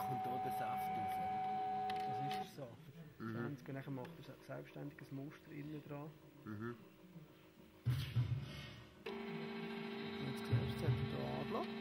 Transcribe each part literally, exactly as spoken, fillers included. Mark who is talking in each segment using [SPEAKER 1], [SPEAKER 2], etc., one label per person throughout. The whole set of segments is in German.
[SPEAKER 1] kommt hier der Saft raus.
[SPEAKER 2] Das ist der Saft.
[SPEAKER 1] Mhm.
[SPEAKER 2] zwanzig, und dann macht er selbstständig ein Muster innen dran.
[SPEAKER 1] Mhm.
[SPEAKER 2] Und jetzt siehst du, jetzt hat er hier angelassen.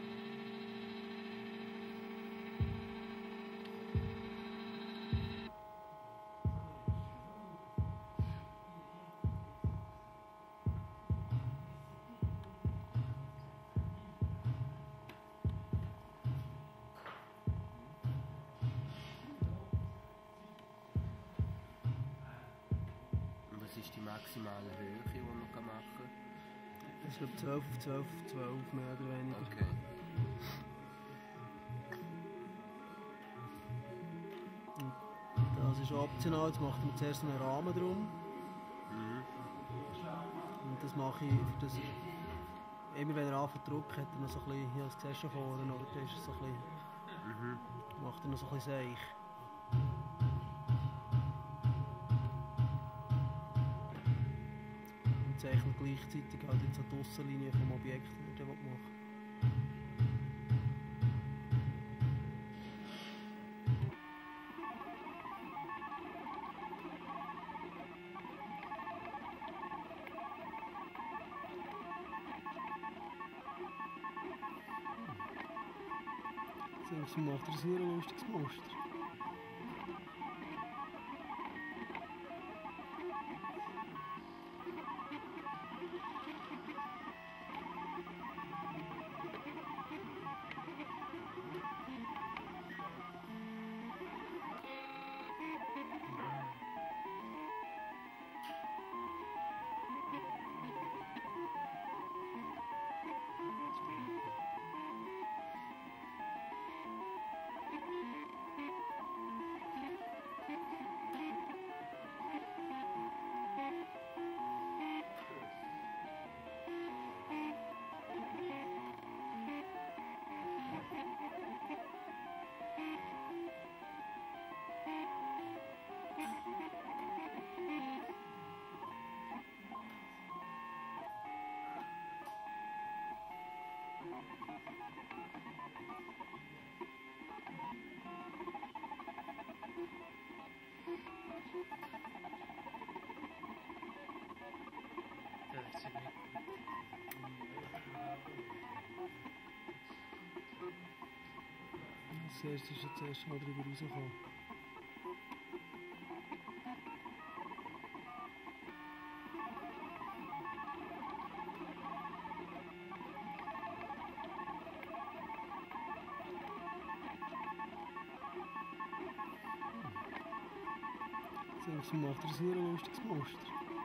[SPEAKER 1] Was ist die maximale Höhe, die man machen kann?
[SPEAKER 2] Das ist glaube zwölf auf zwölf auf zwölf, mehr oder weniger.
[SPEAKER 1] Okay.
[SPEAKER 2] Das ist optional, jetzt macht man zuerst einen Rahmen drum.
[SPEAKER 1] Mhm.
[SPEAKER 2] Und das mache ich, für das, immer wenn er anfängt zu drucken, hat er noch so ein bisschen, ja, das siehst du schon vorne, oder? Da ist er so ein bisschen,
[SPEAKER 1] Mhm.
[SPEAKER 2] macht er noch so ein bisschen seich. Und zeichnet gleichzeitig halt jetzt so die Aussenlinie vom Objekt, die er machen will. Sonst macht er ein sehr lustiges Muster. Das erste ist jetzt erst mal drüber rausgekommen. Sonst macht er ein sehr lustiges Muster.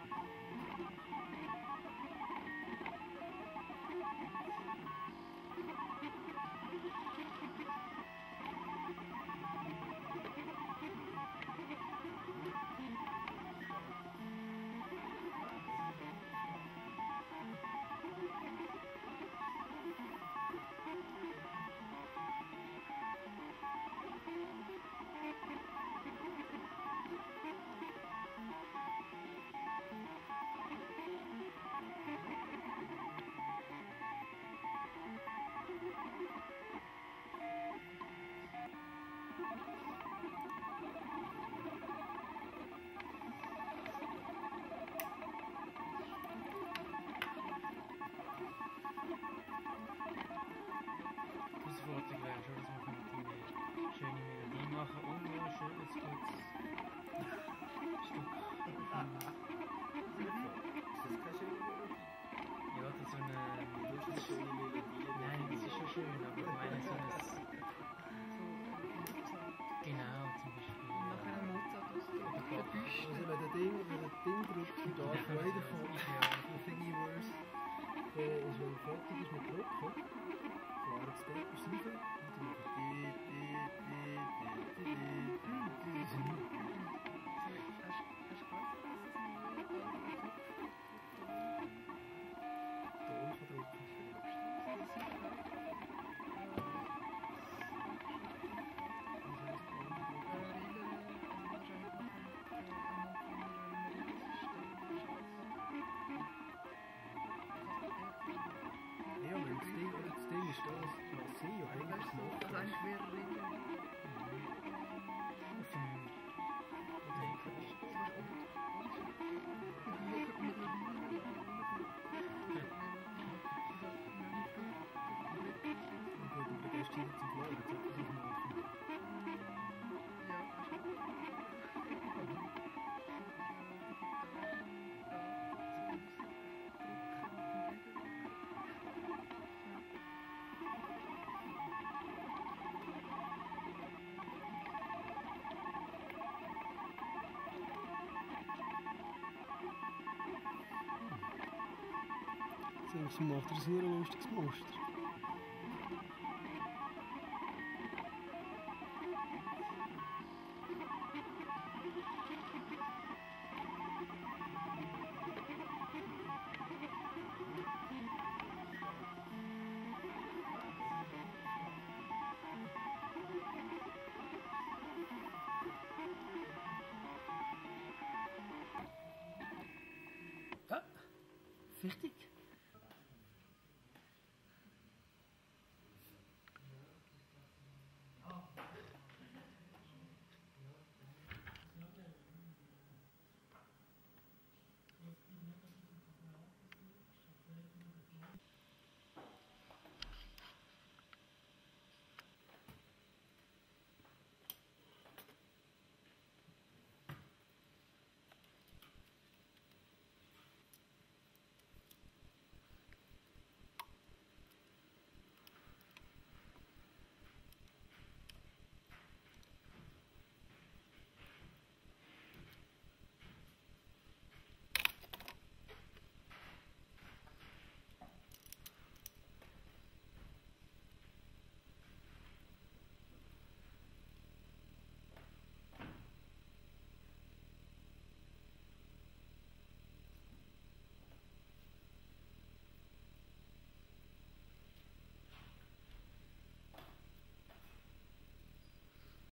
[SPEAKER 3] Herausforderung wäre schon, dass man eine schöne Melodie machen und noch ein schönes gutes Stück.
[SPEAKER 1] Ist das keine schöne Melodie?
[SPEAKER 3] Ja, das so eine...
[SPEAKER 1] Du hast eine schöne Melodie.
[SPEAKER 3] Nein, das ist schon schön, aber ich meine so ein... Genau, zum Beispiel.
[SPEAKER 4] Nachher ein Mozart aus der Büste.
[SPEAKER 2] Also wenn der Ding, wenn der Ding drückt, die Darth Vader kommt, der Thingiverse, also wenn er fertig ist mit Drucken, fahren das Step raus und dann machen die, die, die, die, die, die, die, die.
[SPEAKER 4] Hast du gewusst, dass es ein
[SPEAKER 2] Ton kann drucken. Ja, wenn das Ding, das Ding ist jetzt im Flow, jetzt hat es machen.
[SPEAKER 4] Ja, hast du.
[SPEAKER 2] Sonst macht er ein sehr lustiges Muster.
[SPEAKER 1] Ja, fertig.